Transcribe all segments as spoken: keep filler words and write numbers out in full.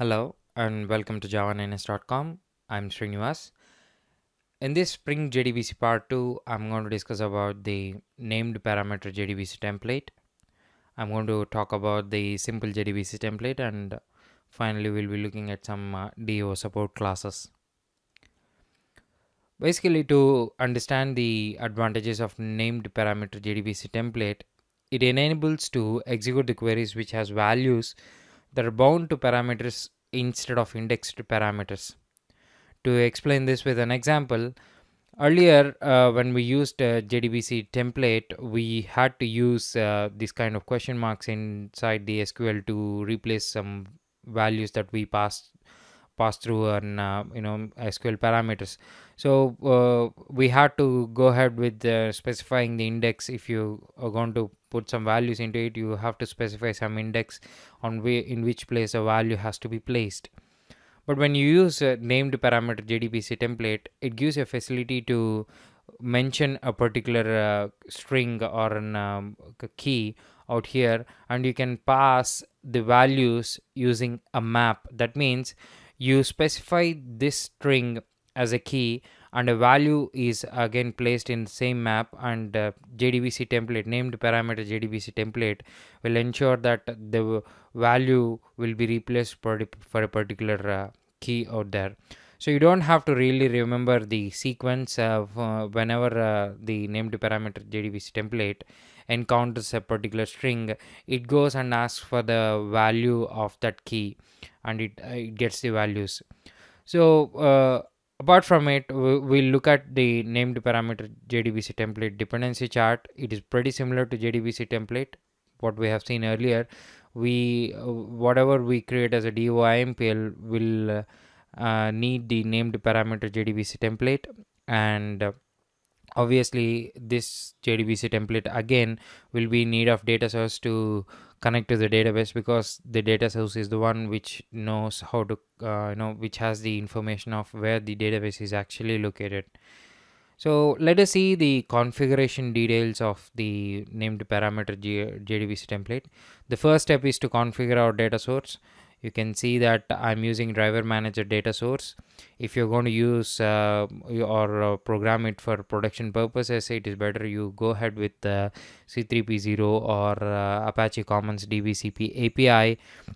Hello and welcome to java nine s dot com. I'm Srinivas. In this Spring J D B C part two, I'm going to discuss about the named parameter J D B C template. I'm going to talk about the simple J D B C template, and finally we'll be looking at some uh, D O support classes. Basically, to understand the advantages of named parameter J D B C template, it enables to execute the queries which has values that are bound to parameters instead of indexed parameters. To explain this with an example, earlier uh, when we used uh, J D B C template, we had to use uh, this kind of question marks inside the S Q L to replace some values that we passed pass through an uh, you know S Q L parameters. So uh, we had to go ahead with uh, specifying the index. If you are going to put some values into it, you have to specify some index on way in which place a value has to be placed. But when you use a named parameter J D B C template, it gives you a facility to mention a particular uh, string or an um, key out here, and you can pass the values using a map. That means you specify this string as a key, and a value is again placed in the same map, and uh, J D B C template, named parameter J D B C template, will ensure that the value will be replaced for, for a particular uh, key out there. So you don't have to really remember the sequence of uh, whenever uh, the named parameter J D B C template encounters a particular string, it goes and asks for the value of that key, and it, uh, it gets the values. So uh, apart from it, we, we look at the named parameter J D B C template dependency chart. It is pretty similar to J D B C template, what we have seen earlier. We uh, whatever we create as a D O I M P L will uh, uh, need the named parameter J D B C template, and uh, obviously this J D B C template again will be in need of data source to connect to the database, because the data source is the one which knows how to uh, you know which has the information of where the database is actually located. So let us see the configuration details of the named parameter J- JDBC template. The first step is to configure our data source. You can see that I'm using driver manager data source. If you're going to use uh, or uh, program it for production purposes, it is better you go ahead with uh, C three P zero or uh, Apache Commons D B C P A P I,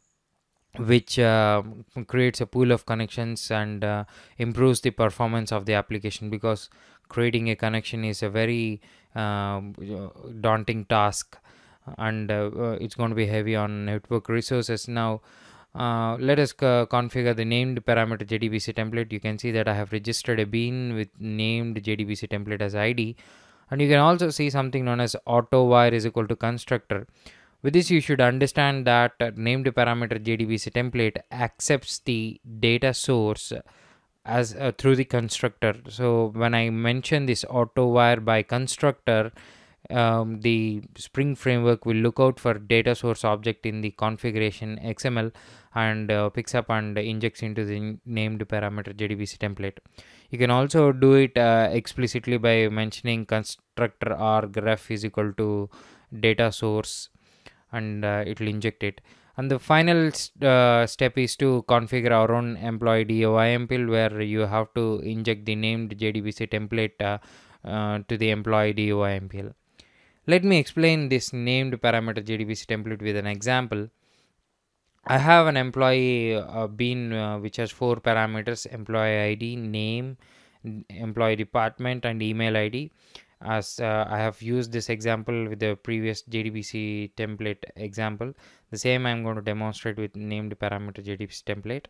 which uh, creates a pool of connections and uh, improves the performance of the application, because creating a connection is a very um, daunting task, and uh, uh, it's going to be heavy on network resources. Now uh, let us co- configure the named parameter J D B C template. You can see that I have registered a bean with named J D B C template as I D, and you can also see something known as auto wire is equal to constructor. With this, you should understand that uh, named parameter J D B C template accepts the data source as uh, through the constructor. So when I mention this auto wire by constructor, um, the Spring framework will look out for data source object in the configuration X M L, and uh, picks up and injects into the named parameter J D B C template. You can also do it uh, explicitly by mentioning constructor arg ref is equal to data source, and uh, it will inject it. And the final uh, step is to configure our own employee D O I M P L, where you have to inject the named J D B C template uh, uh, to the employee D O I M P L. Let me explain this named parameter J D B C template with an example. I have an employee uh, bean uh, which has four parameters: employee I D, name, employee department, and email I D. As uh, I have used this example with the previous J D B C template example, the same I'm going to demonstrate with named parameter J D B C template.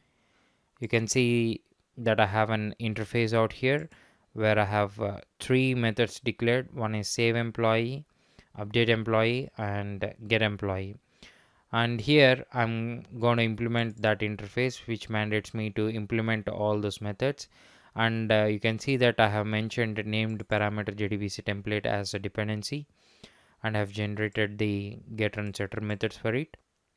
You can see that I have an interface out here where I have uh, three methods declared. One is save employee, update employee, and get employee. And here I'm going to implement that interface, which mandates me to implement all those methods. And uh, you can see that I have mentioned named parameter J D B C template as a dependency, and have generated the getter and setter methods for it.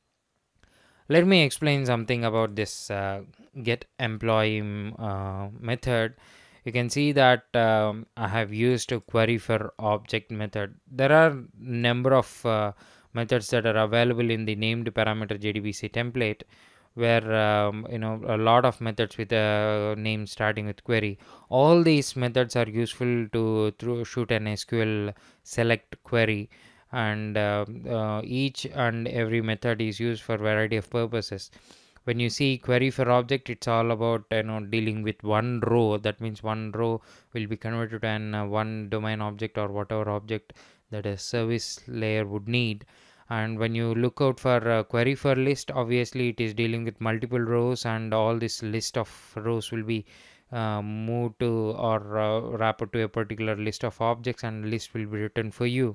Let me explain something about this uh, get employee uh, method. You can see that um, I have used a query for object method. There are number of uh, methods that are available in the named parameter J D B C template, where um, you know a lot of methods with a name starting with query. All these methods are useful to through shoot an S Q L select query, and um, uh, each and every method is used for variety of purposes. When you see query for object, it's all about you know dealing with one row. That means one row will be converted to an uh, one domain object or whatever object that a service layer would need. And when you look out for a query for list, obviously it is dealing with multiple rows, and all this list of rows will be uh, moved to or uh, wrapped to a particular list of objects, and list will be written for you.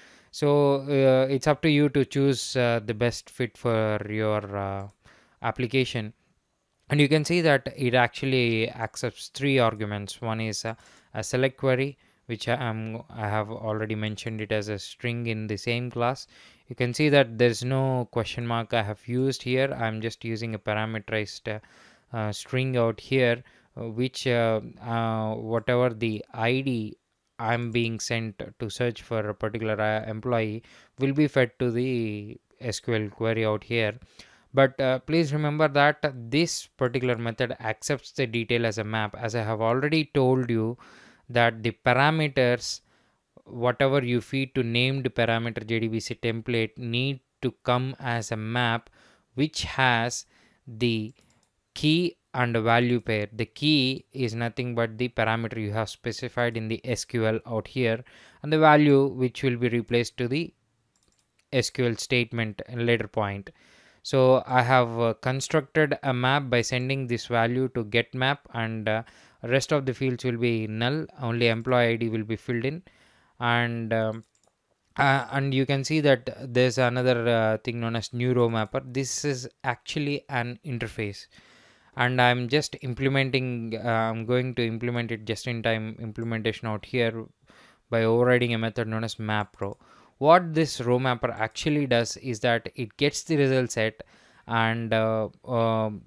So uh, it's up to you to choose uh, the best fit for your uh, application. And you can see that it actually accepts three arguments. One is a, a select query, which I, am, I have already mentioned it as a string in the same class. You can see that there's no question mark I have used here. I'm just using a parameterized uh, uh, string out here, uh, which uh, uh, whatever the I D I'm being sent to search for a particular uh, employee will be fed to the S Q L query out here. But uh, please remember that this particular method accepts the detail as a map. As I have already told you, that the parameters whatever you feed to named parameter J D B C template need to come as a map which has the key and value pair. The key is nothing but the parameter you have specified in the S Q L out here, and the value which will be replaced to the S Q L statement at a later point. So I have uh, constructed a map by sending this value to get map, and uh, rest of the fields will be null. Only employee I D will be filled in, and um, uh, and you can see that there's another uh, thing known as new row mapper. This is actually an interface, and I'm just implementing. Uh, I'm going to implement it just in time implementation out here by overriding a method known as map row. What this row mapper actually does is that it gets the result set, and uh, um,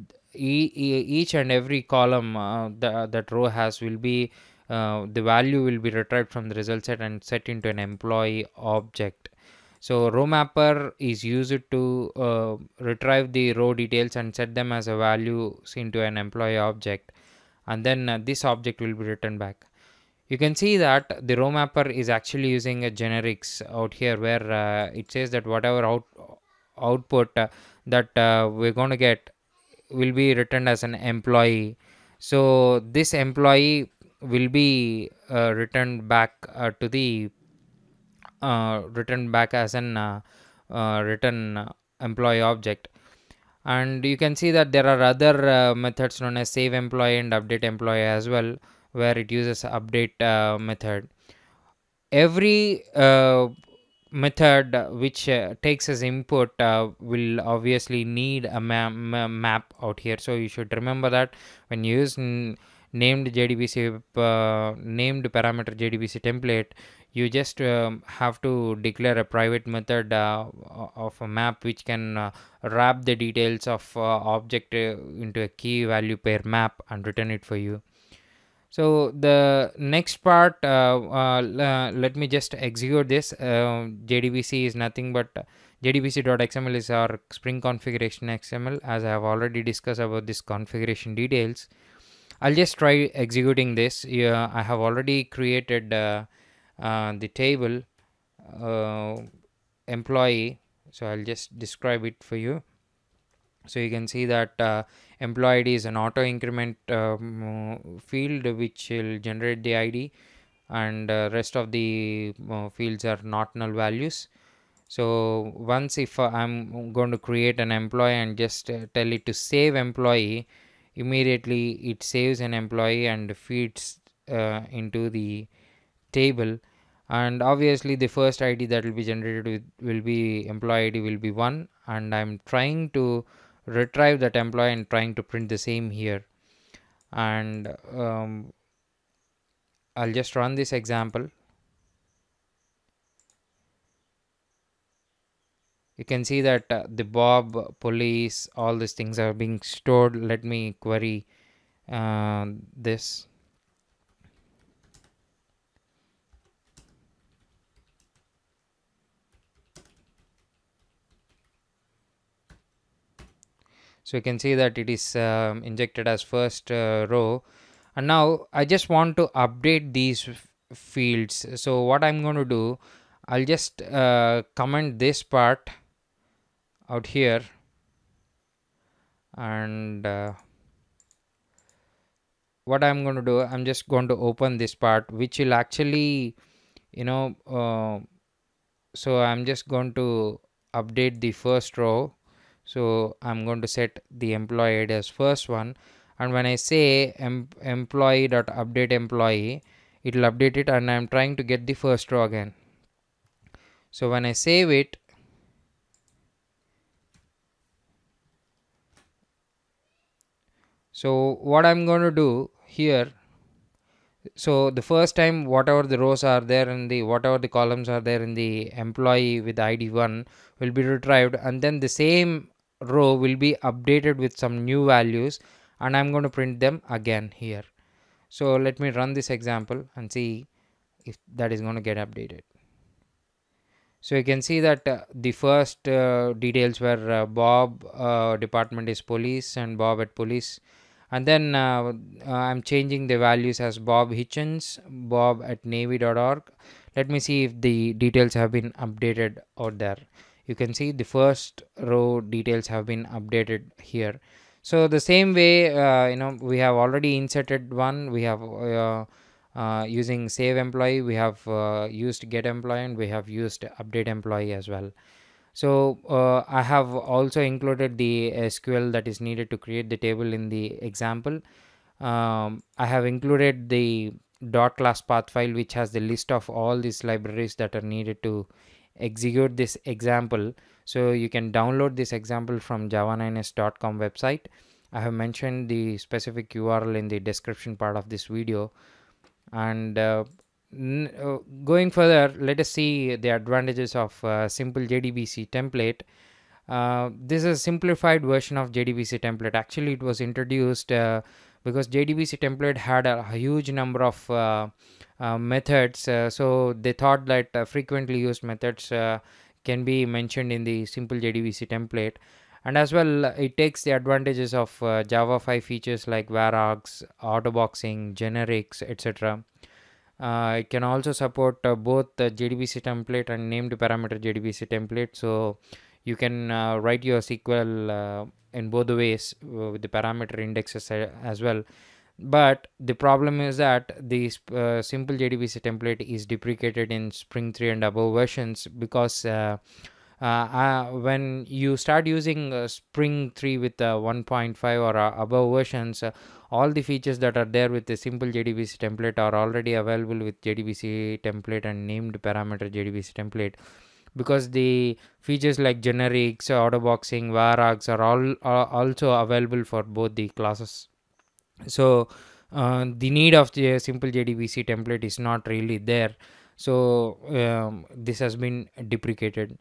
e- e- each and every column uh, that, that row has will be uh, the value will be retrieved from the result set and set into an employee object. So row mapper is used to uh, retrieve the row details and set them as a values into an employee object, and then uh, this object will be returned back. You can see that the row mapper is actually using a generics out here, where uh, it says that whatever out output uh, that uh, we're going to get will be returned as an employee. So this employee will be uh, returned back uh, to the uh, returned back as an uh, uh, return uh, employee object. And you can see that there are other uh, methods known as save employee and update employee as well, where it uses update uh, method. Every uh, method which uh, takes as input uh, will obviously need a ma- ma- map out here. So you should remember that when you use n- named J D B C uh, named parameter J D B C template, you just um, have to declare a private method uh, of a map which can uh, wrap the details of uh, object uh, into a key value pair map and return it for you. So the next part, uh, uh, uh, let me just execute this. Uh, J D B C is nothing but uh, J D B C.xml is our Spring configuration X M L. As I have already discussed about this configuration details, I'll just try executing this. Yeah, I have already created uh, uh, the table uh, employee. So I'll just describe it for you. So you can see that uh, employee I D is an auto increment um, field which will generate the I D, and uh, rest of the uh, fields are not null values. So once if uh, I'm going to create an employee and just uh, tell it to save employee, immediately it saves an employee and feeds uh, into the table. And obviously the first I D that will be generated with will be employee I D will be one, and I'm trying to retrieve that employee and trying to print the same here. And um, I'll just run this example. You can see that uh, the Bob, police, all these things are being stored. Let me query uh, this. So you can see that it is um, injected as first uh, row. And now I just want to update these f- fields. So what I'm going to do, I'll just uh, comment this part out here, and uh, what I'm going to do, I'm just going to open this part, which will actually, you know, uh, so I'm just going to update the first row. So I'm going to set the employee I D as first one, and when I say em- employee dot update employee, it will update it, and I'm trying to get the first row again. So when I save it, so what I'm going to do here, so the first time whatever the rows are there in the whatever the columns are there in the employee with I D one will be retrieved, and then the same row will be updated with some new values, and I'm going to print them again here. So let me run this example and see if that is going to get updated. So you can see that uh, the first uh, details were uh, Bob uh, department is police and Bob at police, and then uh, uh, I'm changing the values as Bob Hitchens, Bob at navy dot org. Let me see if the details have been updated out there. You can see the first row details have been updated here. So the same way, uh, you know, we have already inserted one. We have uh, uh, using save employee, we have uh, used get employee, and we have used update employee as well. So uh, I have also included the S Q L that is needed to create the table in the example. um, I have included the dot class path file, which has the list of all these libraries that are needed to execute this example. So you can download this example from java nine s dot com website. I have mentioned the specific U R L in the description part of this video. And uh, n- uh, going further, let us see the advantages of uh, simple J D B C template. Uh, this is a simplified version of J D B C template. Actually, it was introduced uh, because J D B C template had a huge number of uh, uh, methods. Uh, so they thought that uh, frequently used methods uh, can be mentioned in the simple J D B C template. And as well, uh, it takes the advantages of uh, Java five features like varargs, autoboxing, generics, et cetera. Uh, it can also support uh, both the J D B C template and named parameter J D B C template. So you can uh, write your S Q L uh, in both the ways uh, with the parameter indexes uh, as well. But the problem is that the uh, simple J D B C template is deprecated in Spring three and above versions, because uh, uh, uh, when you start using uh, Spring three with uh, one point five or uh, above versions, uh, all the features that are there with the simple J D B C template are already available with J D B C template and named parameter J D B C template, because the features like generics, autoboxing, varargs are all are also available for both the classes. So uh, the need of the simple J D B C template is not really there. So um, this has been deprecated.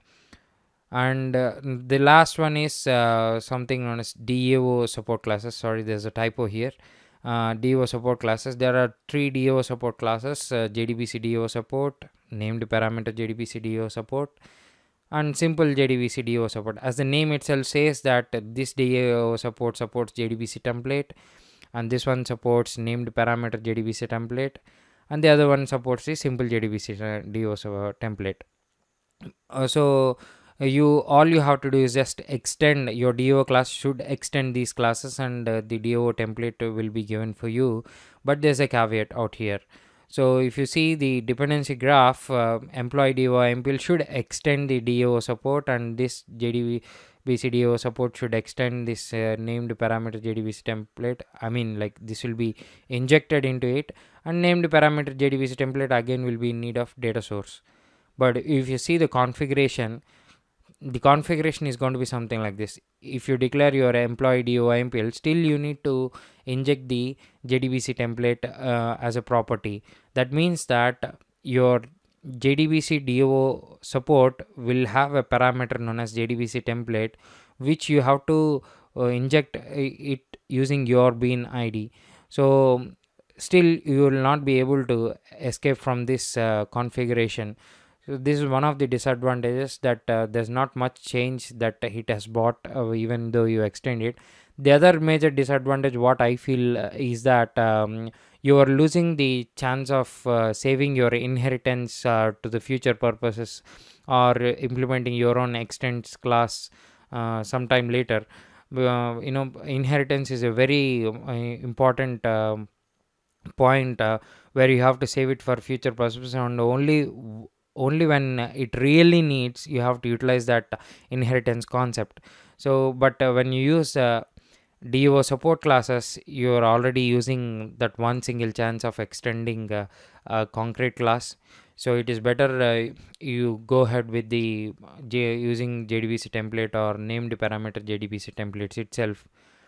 And uh, the last one is uh, something known as D A O support classes. Sorry, there's a typo here. uh, D A O support classes, there are three D A O support classes: uh, J D B C D A O support, named parameter J D B C D A O support, and simple J D B C D A O support. As the name itself says, that this D A O support supports J D B C template, and this one supports named parameter J D B C template, and the other one supports the simple J D B C D A O template. Uh, so uh, you all you have to do is just extend your D O class should extend these classes, and uh, the D O template will be given for you. But there's a caveat out here. So if you see the dependency graph, uh, employee D O I M P L should extend the D O support, and this J D B C D O support should extend this uh, named parameter J D B C template. I mean, like, this will be injected into it, and named parameter J D B C template again will be in need of data source. But if you see the configuration, the configuration is going to be something like this. If you declare your employee D O I M P L, still you need to inject the J D B C template uh, as a property. That means that your J D B C D O support will have a parameter known as J D B C template, which you have to uh, inject it using your bean I D. So still you will not be able to escape from this uh, configuration. So this is one of the disadvantages, that uh, there's not much change that it has brought, uh, even though you extend it. The other major disadvantage what I feel uh, is that um, you are losing the chance of uh, saving your inheritance uh, to the future purposes, or implementing your own extents class uh, sometime later. Uh, you know, inheritance is a very uh, important um, point uh, where you have to save it for future purposes, and only only when it really needs you have to utilize that inheritance concept. So but uh, when you use uh, D O support classes, you are already using that one single chance of extending uh, a concrete class. So it is better uh, you go ahead with the J- using J D B C template or named parameter J D B C templates itself.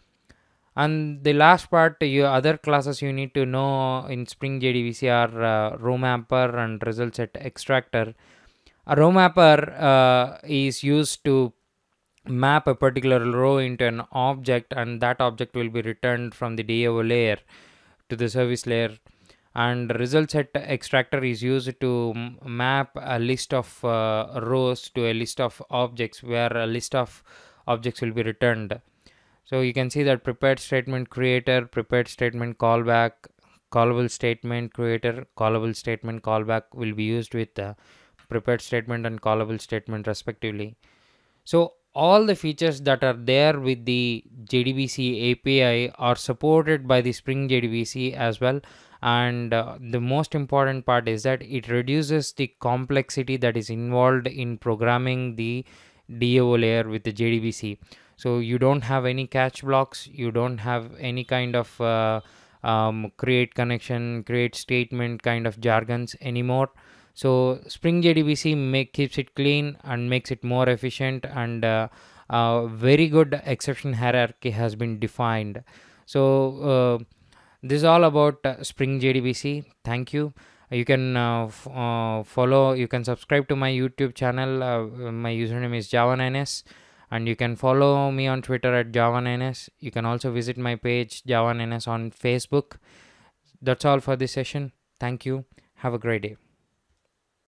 And the last part, your other classes you need to know in Spring J D B C are uh, row mapper and result set extractor. A row mapper uh, is used to map a particular row into an object, and that object will be returned from the D A O layer to the service layer. And result set extractor is used to m- map a list of uh, rows to a list of objects, where a list of objects will be returned. So you can see that prepared statement creator, prepared statement callback, callable statement creator, callable statement callback will be used with the prepared statement and callable statement respectively. So all the features that are there with the J D B C A P I are supported by the Spring J D B C as well. And uh, the most important part is that it reduces the complexity that is involved in programming the D A O layer with the J D B C. So you don't have any catch blocks, you don't have any kind of uh, um, create connection, create statement kind of jargons anymore. So Spring J D B C make, keeps it clean and makes it more efficient, and uh, uh, very good exception hierarchy has been defined. So uh, this is all about uh, Spring J D B C. Thank you. You can uh, f- uh, follow, you can subscribe to my YouTube channel. Uh, my username is Java nine S, and you can follow me on Twitter at Java nine S. You can also visit my page Java nine S on Facebook. That's all for this session. Thank you. Have a great day.